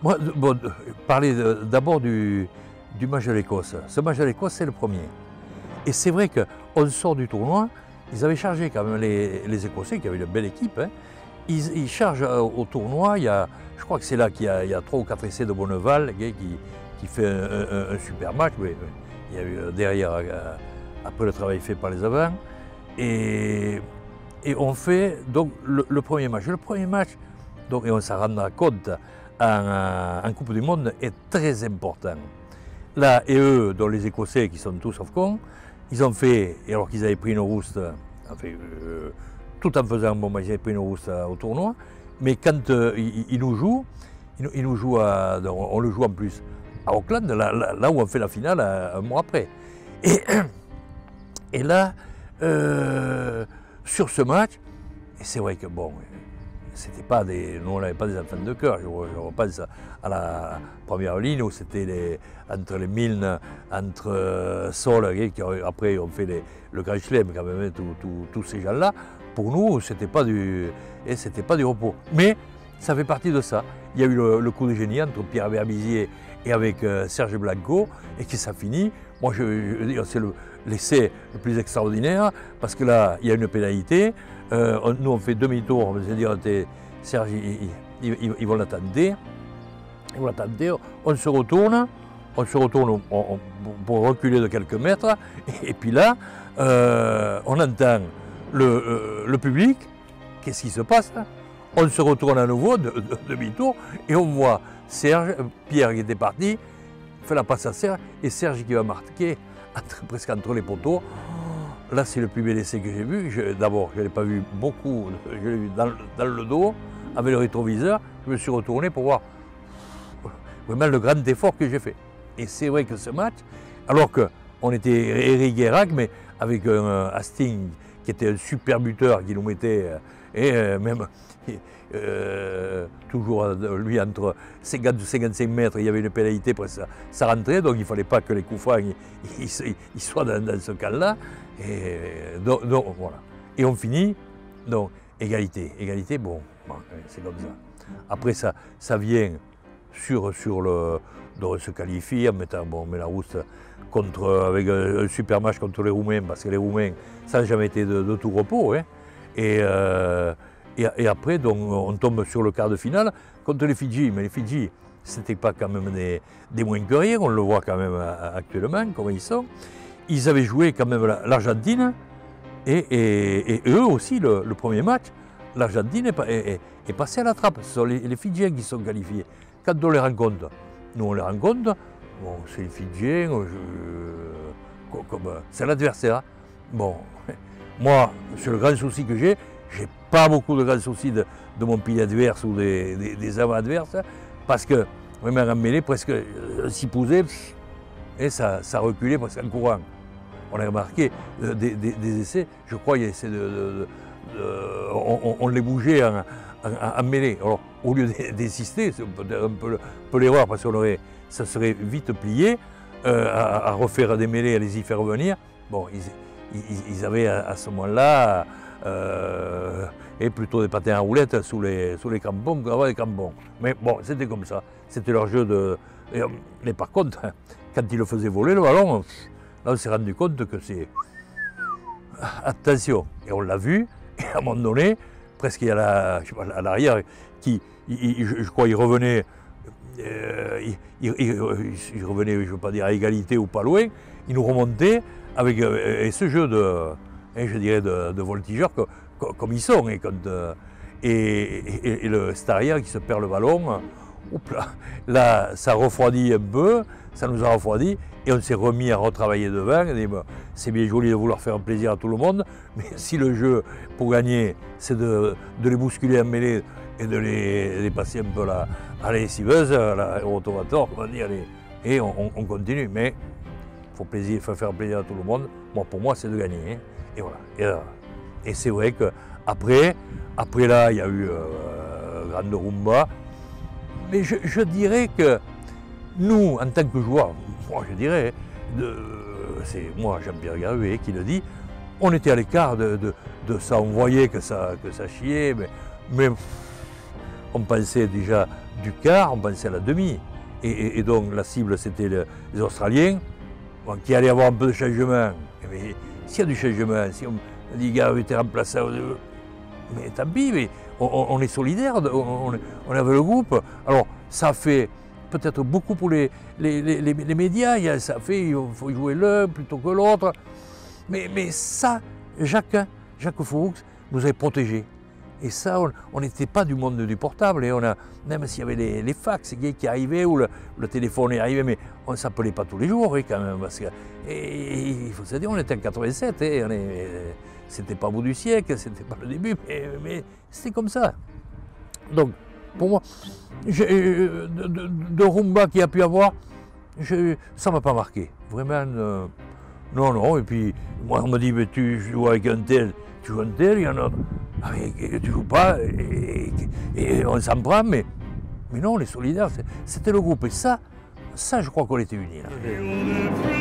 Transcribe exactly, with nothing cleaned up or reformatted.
Moi, bon, parler d'abord du, du match de l'Écosse. Ce match de l'Écosse, c'est le premier. Et c'est vrai qu'on sort du tournoi, ils avaient chargé quand même les, les Écossais, qui avaient une belle équipe. Hein. Ils, ils chargent au tournoi, il y a, je crois que c'est là qu'il y, y a trois ou quatre essais de Bonneval qui, qui fait un, un, un super match. Mais il y a eu derrière, après le travail fait par les avants. Et, et on fait donc le, le premier match. Le premier match, donc, et on s'en rendra compte, en, en Coupe du Monde, est très important. Là, et eux, dont les Écossais, qui sont tous sauf cons, ils ont fait, et alors qu'ils avaient pris une rouste, enfin, euh, tout en faisant bon, ils avaient pris une rouste au tournoi, mais quand euh, ils, ils nous jouent, ils, ils nous jouent à, on le joue en plus à Auckland, là, là, là où on fait la finale un mois après. Et, et là, euh, sur ce match, et c'est vrai que bon, c'était pas des, nous on n'avait pas des enfants de cœur. Je, je repense à la première ligne où c'était les, entre les Milne, entre euh, Sol, qui après ont fait les, le Grand Chelem quand même, tous ces gens-là. Pour nous, c'était pas du, et c'était pas du repos. Mais ça fait partie de ça. Il y a eu le, le coup de génie entre Pierre Berbizier et avec euh, Serge Blanco, et qui ça finit. Moi, je, je veux dire, c'est l'essai le, le plus extraordinaire parce que là, il y a une pénalité. Euh, on, nous, on fait demi-tour, c'est-à-dire, Serge, ils, ils, ils, ils vont l'attendre, ils vont l'attendre, on se retourne, on se retourne on, on, pour reculer de quelques mètres, et, et puis là, euh, on entend le, euh, le public, qu'est-ce qui se passe? On se retourne à nouveau, de, de, demi-tour, et on voit Serge, Pierre qui était parti, fait la passe à Serge, et Serge qui va marquer entre, presque entre les poteaux. Là, c'est le plus bel essai que j'ai vu. D'abord, je ne l'ai pas vu beaucoup, je l'ai vu dans, dans le dos, avec le rétroviseur. Je me suis retourné pour voir vraiment le grand effort que j'ai fait. Et c'est vrai que ce match, alors qu'on était Eric Guérac, mais avec un Hastings qui était un super buteur, qui nous mettait, et même euh, toujours lui entre cinquante et cinquante-cinq mètres, il y avait une pénalité pour ça, ça rentrait, donc il ne fallait pas que les coups francs ils, ils, ils soient dans, dans ce cas-là. Et donc, donc, voilà. Et on finit, donc égalité, égalité, bon, bon c'est comme ça. Après ça, ça vient sur, sur le, de se qualifier en mettant, bon, mais la rousse contre, avec un, un super match contre les Roumains, parce que les Roumains, ça n'a jamais été de, de tout repos, hein. Et, euh, et, et après, donc, on tombe sur le quart de finale contre les Fidji, mais les Fidji, c'était pas quand même des, des moins que rien, on le voit quand même actuellement, comment ils sont. Ils avaient joué quand même l'Argentine, et, et, et eux aussi, le, le premier match, l'Argentine est, est, est passée à la trappe. Ce sont les, les Fidjiens qui sont qualifiés. Quand on les rencontre, nous on les rencontre, bon, c'est les Fidjiens, c'est l'adversaire. Bon, moi, c'est le grand souci que j'ai, j'ai pas beaucoup de grands soucis de, de mon pays adverse ou des, des, des avants adverses, parce que, vraiment en mêlée, presque s'y poser, et ça, ça reculait presque en courant. On a remarqué euh, des, des, des essais, je crois, de, de, de, de, on, on les bougeait en, en, en mêlée. Alors, au lieu d'insister, c'est un peu, peu l'erreur, parce que ça serait vite plié euh, à, à refaire des mêlées, à les y faire revenir. Bon, ils, ils, ils avaient à, à ce moment-là euh, et plutôt des patins à roulettes sous les, sous les crampons qu'avoir des crampons. Mais bon, c'était comme ça, c'était leur jeu de... Mais par contre, quand ils le faisaient voler, le ballon, là on s'est rendu compte que c'est... Attention, et on l'a vu, et à un moment donné, presque il y a la, je sais pas, à l'arrière, qui, il, il, je, je crois, il revenait, euh, il, il, il, il revenait, je ne veux pas dire à égalité ou pas loin, il nous remontait avec euh, et ce jeu de, hein, je dirais, de, de voltigeurs que, que, comme ils sont, et, quand, euh, et, et, et le c'est arrière qui se perd le ballon. Oups là, là, ça refroidit un peu, ça nous a refroidi, et on s'est remis à retravailler devant. Bon, c'est bien joli de vouloir faire un plaisir à tout le monde, mais si le jeu, pour gagner, c'est de, de les bousculer en mêlée et de les, les passer un peu là, à la lessiveuse, à la rotovator, comment dire, et on, on continue. Mais il faut, plaisir, faut faire plaisir à tout le monde. Moi, pour moi, c'est de gagner. Hein, et voilà. Et, et c'est vrai qu'après, après là, il y a eu euh, Grande Rumba. Mais je, je dirais que nous, en tant que joueurs, moi je dirais, c'est moi Jean-Pierre Garuet qui le dit, on était à l'écart de, de, de ça, on voyait que ça, que ça chiait, mais, mais on pensait déjà du quart, on pensait à la demi. Et, et, et donc la cible, c'était le, les Australiens, bon, qui allaient avoir un peu de changement. Mais s'il y a du changement, si on dit, gars, tu es remplacé, mais tant pis, mais on, on est solidaires, on, on avait le groupe. Alors, ça fait peut-être beaucoup pour les, les, les, les médias, ça fait, il faut jouer l'un plutôt que l'autre. Mais, mais ça, Jacques, Jacques Fourroux nous avait protégés. Et ça, on n'était pas du monde du portable. Et on a, même s'il y avait les, les fax qui arrivaient ou le, le téléphone est arrivé, mais on ne s'appelait pas tous les jours hein, quand même. Parce que, et, il faut se dire, on était en quatre-vingt-sept, hein, c'était pas au bout du siècle, c'était pas le début, mais, mais c'était comme ça. Donc, pour moi, je, de, de, de rumba qu'il y a pu avoir, je, ça ne m'a pas marqué. Vraiment, euh, non, non. Et puis, moi, on me dit, mais tu joues avec un tel, tu joues un tel, il y en a. Ah, et, et tu joues pas, et, et, et on s'en prend, mais, mais non, on est solidaires, c'était le groupe. Et ça, ça, je crois qu'on était unis. Là.